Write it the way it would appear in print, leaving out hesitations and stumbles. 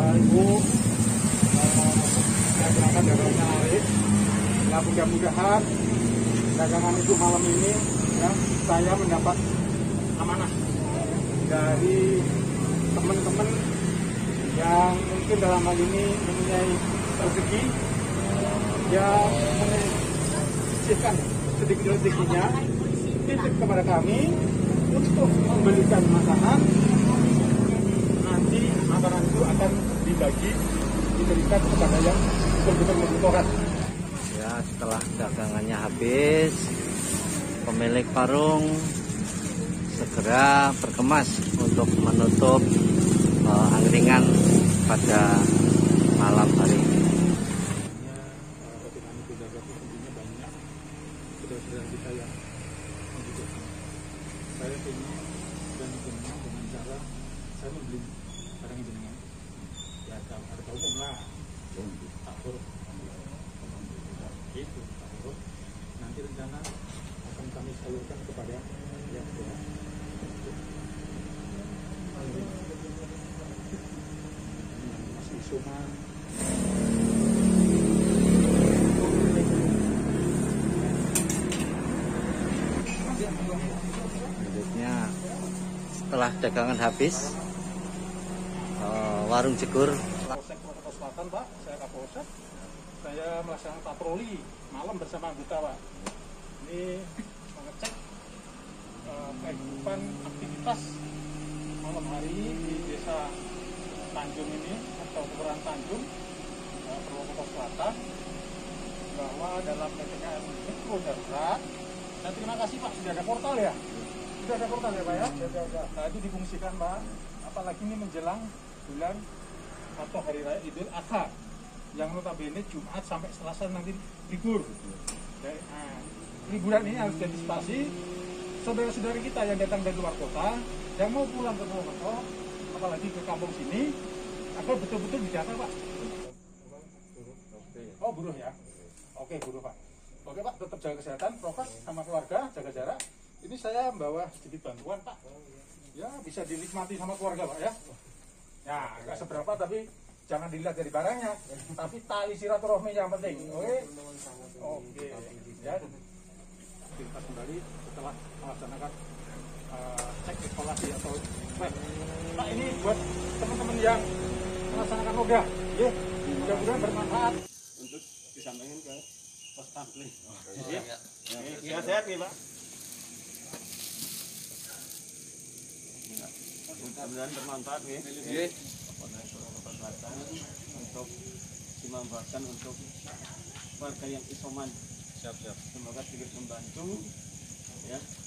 Ibu dagangan dagangannya laris. Ya mudah-mudahan dagangan Ibu malam ini ya saya mendapat amanah dari teman-teman yang mungkin dalam hal ini mempunyai rezeki yang menyisihkan sedikit-sedikitnya titip kepada kami untuk membelikan makanan. Nanti makanan itu akan diberikan kepada yang betul-betul membutuhkan. Ya, setelah dagangannya habis, pemilik warung segera berkemas untuk menutup angkringan pada malam hari ini. Saya ingin dan dengan cara saya membeli barang jenengan ya harga umum lah, takur itu takur. Nanti rencana akan kami salurkan kepada yang berhak. Masih isoman. Selanjutnya, setelah dagangan habis, warung Jegur. Polsek Purwokerto Selatan, Pak, saya Kapolsek. Saya melaksanakan patroli malam bersama anggota, Pak. Ini mengecek kehidupan aktivitas malam hari di desa Tanjung ini atau Kelurahan Tanjung, Purwokerto Selatan, bahwa dalam PPKM Mikro Darurat. Dan terima kasih Pak, sudah ada portal ya? Sudah ada portal ya Pak ya? Sudah. Nah, itu difungsikan Pak, apalagi ini menjelang bulan atau hari raya Idul Adha yang notabene Jumat sampai Selasa nanti libur. Nah, liburan ini harus diantisipasi saudara-saudara kita yang datang dari luar kota yang mau pulang ke Purwokerto, apalagi ke kampung sini, agar betul-betul didata Pak. Oh buruh ya? Oke buruh Pak. Oke Pak, tetap jaga kesehatan, prokes sama keluarga, jaga jarak. Ini saya membawa sedikit bantuan Pak. Ya bisa dinikmati sama keluarga Pak ya. Ya nggak seberapa tapi jangan dilihat dari barangnya, tapi tali silaturahmi yang penting. Oke. Oke. Ya. Kita kembali setelah melaksanakan cek evaluasi atau swab. Pak ini buat teman-teman yang melaksanakan yoga, ya. Mudah-mudahan bermanfaat untuk disampaikan ke Pos Tampli. Sehat-sehat nih Pak. Mudah-mudahan bermanfaat nih. Untuk dimanfaatkan untuk warga yang isoman. Siap. Semoga sedikit membantu ya.